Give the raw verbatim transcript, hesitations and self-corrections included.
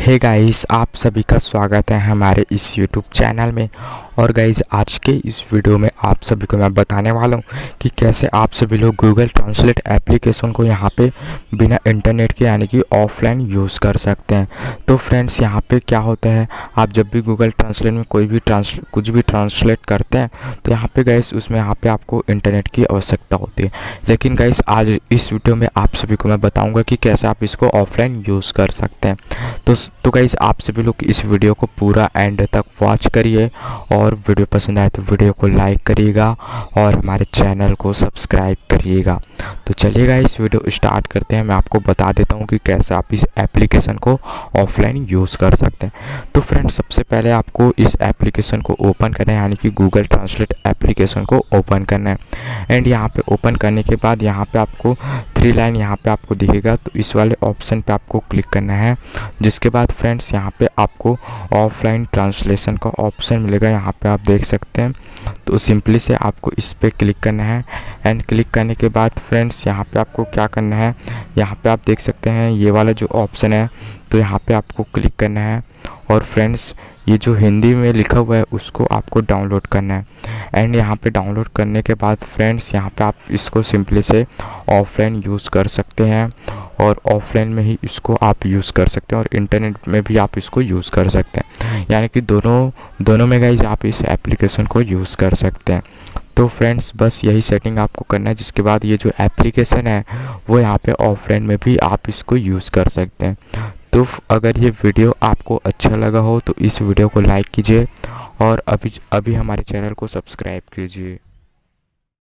Hey guys, आप सभी का स्वागत है हमारे इस यूट्यूब चैनल में। और गाइस, आज के इस वीडियो में आप सभी को मैं बताने वाला हूँ कि कैसे आप सभी लोग गूगल ट्रांसलेट एप्लीकेशन को यहाँ पे बिना इंटरनेट के यानी कि ऑफलाइन यूज़ कर सकते हैं। तो फ्रेंड्स, यहाँ पे क्या होता है, आप जब भी गूगल ट्रांसलेट में कोई भी ट्रांस कुछ भी ट्रांसलेट करते हैं तो यहाँ पे गाइस उसमें यहाँ पे आपको इंटरनेट की आवश्यकता होती है। लेकिन गाइस, आज इस वीडियो में आप सभी को मैं बताऊँगा कि कैसे आप इसको ऑफलाइन यूज़ कर सकते हैं। तो तो गाइस, आप सभी लोग इस वीडियो को पूरा एंड तक वॉच करिए और वीडियो पसंद आए तो वीडियो को लाइक करिएगा और हमारे चैनल को सब्सक्राइब करिएगा। तो चलिए गाइस, वीडियो स्टार्ट करते हैं। मैं आपको बता देता हूँ कि कैसे आप इस एप्लीकेशन को ऑफलाइन यूज़ कर सकते हैं। तो फ्रेंड्स, सबसे पहले आपको इस एप्लीकेशन को ओपन करना है, यानी कि गूगल ट्रांसलेट एप्लीकेशन को ओपन करना है। एंड यहाँ पे ओपन करने के बाद यहाँ पे आपको थ्री लाइन यहाँ पे आपको दिखेगा, तो इस वाले ऑप्शन पे आपको क्लिक करना है। जिसके बाद फ्रेंड्स, यहाँ पे आपको ऑफलाइन ट्रांसलेशन का ऑप्शन मिलेगा, यहाँ पे आप देख सकते हैं। तो सिंपली से आपको इस पे क्लिक करना है। एंड क्लिक करने के बाद फ्रेंड्स, यहाँ पे आपको क्या करना है, यहाँ पे आप देख सकते हैं ये वाला जो ऑप्शन है, तो यहाँ पे आपको क्लिक करना है। और फ्रेंड्स, ये जो हिंदी में लिखा हुआ है उसको आपको डाउनलोड करना है। एंड यहाँ पे डाउनलोड करने के बाद फ्रेंड्स, यहाँ पे आप इसको सिंपली से ऑफलाइन यूज़ कर सकते हैं और ऑफलाइन में ही इसको आप यूज़ कर सकते हैं और इंटरनेट में भी आप इसको यूज़ कर सकते हैं, यानी कि दोनों दोनों में गाइस आप इस एप्लीकेशन को यूज़ कर सकते हैं। तो फ्रेंड्स, बस यही सेटिंग आपको करना है। जिसके बाद ये जो एप्लीकेशन है वो यहाँ पे ऑफलाइन में भी आप इसको यूज़ कर सकते हैं। तो अगर ये वीडियो आपको अच्छा लगा हो तो इस वीडियो को लाइक कीजिए और अभी अभी हमारे चैनल को सब्सक्राइब कीजिए।